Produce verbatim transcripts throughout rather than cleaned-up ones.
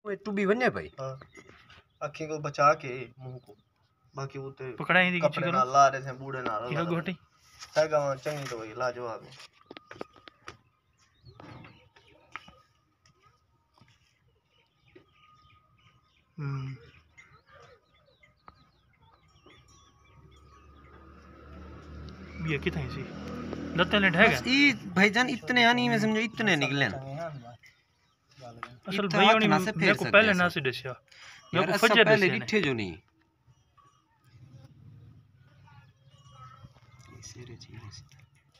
ओए तू भी बने भाई। हां अखी को बचा के मुंह को बाकी वो ते पकड़ा ही कपड़े ना ला रहे थे बूढ़े ना यह गोटी है गांव चंगी तो भाई लाजवाब है। हम्म ये कितने सी लत्ते ने ढेगा बस ई भाईजान इतने आनी में समझो इतने निकले असल भाई उन्हें मेरे को पहले ना से दसिया मेरे को फजर पहले दसिया डिठे जो नहीं सेरे चीरे से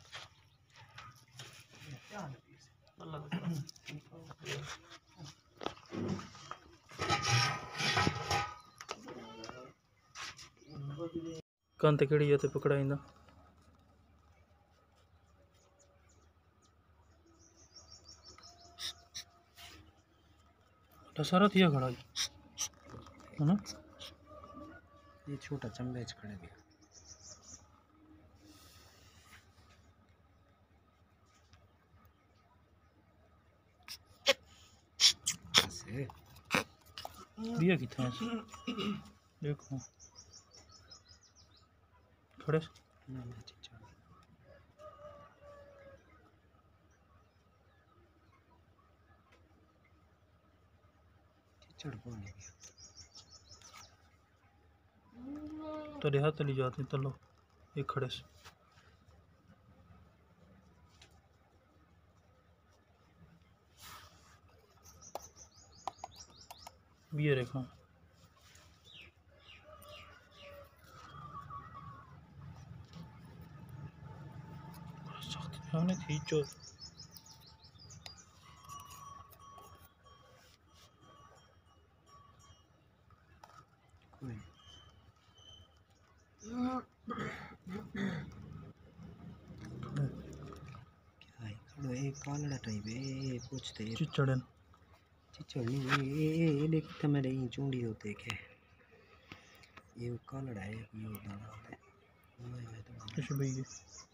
कांते केड़ी जाते पकड़ा इंदा सारा थिया खड़ा है ना ये छोटा चंबेच खड़े गया ऐसे दिया कितने देखो खड़े चढ़ कौन है तेरे हाथ ले जाते तलो एक खड़े से ये देखो हमने खींचो एक कालड़ा टाइप है पूछते चिचड़न चिचड़ नहीं ये ये ये देख तो मेरे ये चूंडी होते के ये कालड़ा है ये दाना होता है कुछ भी ये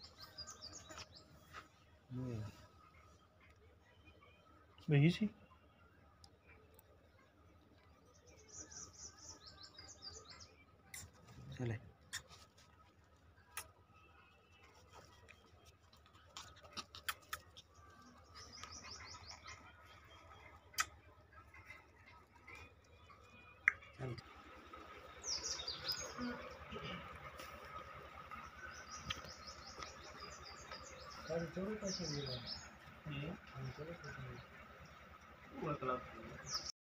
वही सी चले चल चलो कैसे मिला ये हम चलो कैसे मिला वो अगला